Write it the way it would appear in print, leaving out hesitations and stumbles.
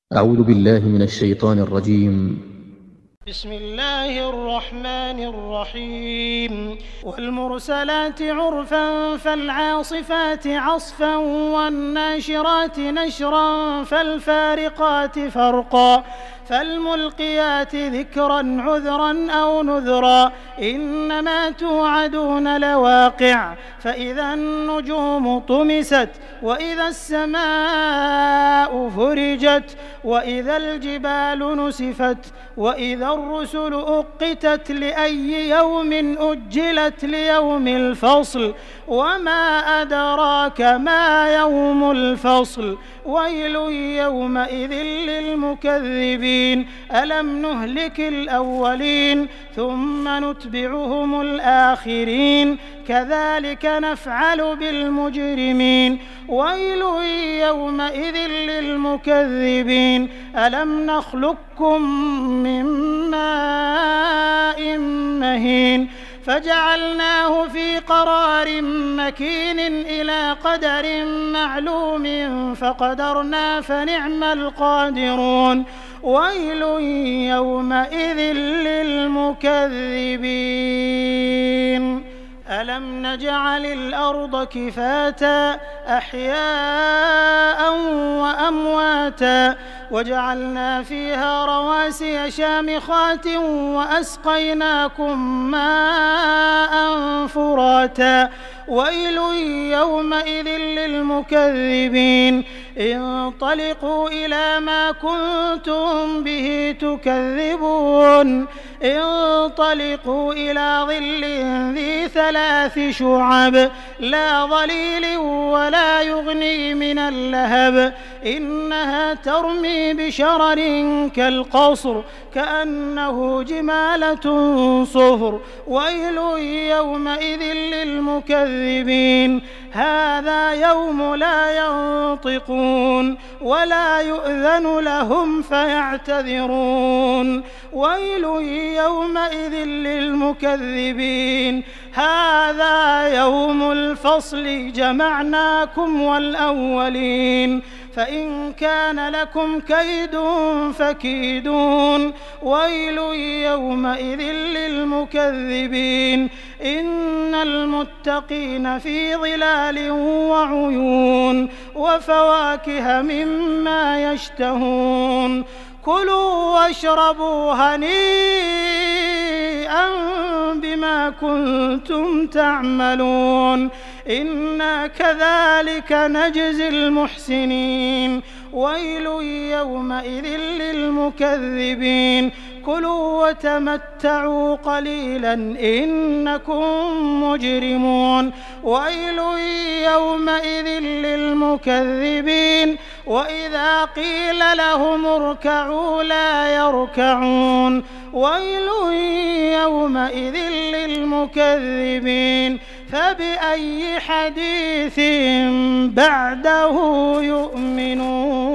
أعوذ بالله من الشيطان الرجيم. بسم الله الرحمن الرحيم والمرسلات عرفا فالعاصفات عصفا والناشرات نشرا فالفارقات فرقا فالملقيات ذكرا عذرا أو نذرا إنما توعدون لواقع فإذا النجوم طمست وإذا السماء فرجت وإذا الجبال نسفت وإذا الرسل أقتت لأي يوم أجلت ليوم الفصل وما أدراك ما يوم الفصل ويل يومئذ للمكذبين ألم نهلك الأولين ثم نتبعهم الآخرين كذلك نفعل بالمجرمين ويل يومئذ للمكذبين ألم نخلقكم من ماء مهين فجعلناه في قرار مكين إلى قدر معلوم فقدرنا فنعم القادرون ويل يومئذ للمكذبين ألم نجعل الأرض كفاتا أحياء وأمواتا وجعلنا فيها رواسي شامخات وأسقيناكم ماء فراتا ويل يومئذ للمكذبين انطلقوا إلى ما كنتم به تكذبون انطلقوا إلى ظل ذي 3 شعب لا ظليل ولا يغني من اللهب إنها ترمي بشرر كالقصر كأنه جمالة صفر ويل يومئذ للمكذبين هذا يوم لا ينطقون ولا يؤذن لهم فيعتذرون ويل يومئذ للمكذبين هذا يوم الفصل جمعناكم والأولين فإن كان لكم كيد فكيدون ويل يومئذ للمكذبين إن المتقين في ظلال وعيون وفواكه مما يشتهون كلوا واشربوا هنيئا بما كنتم تعملون إنا كذلك نجزي المحسنين ويل يومئذ للمكذبين كلوا وتمتعوا قليلا إنكم مجرمون ويل يومئذ للمكذبين وإذا قيل لهم اركعوا لا يركعون ويل يومئذ للمكذبين فبأي حديث بعده يؤمنون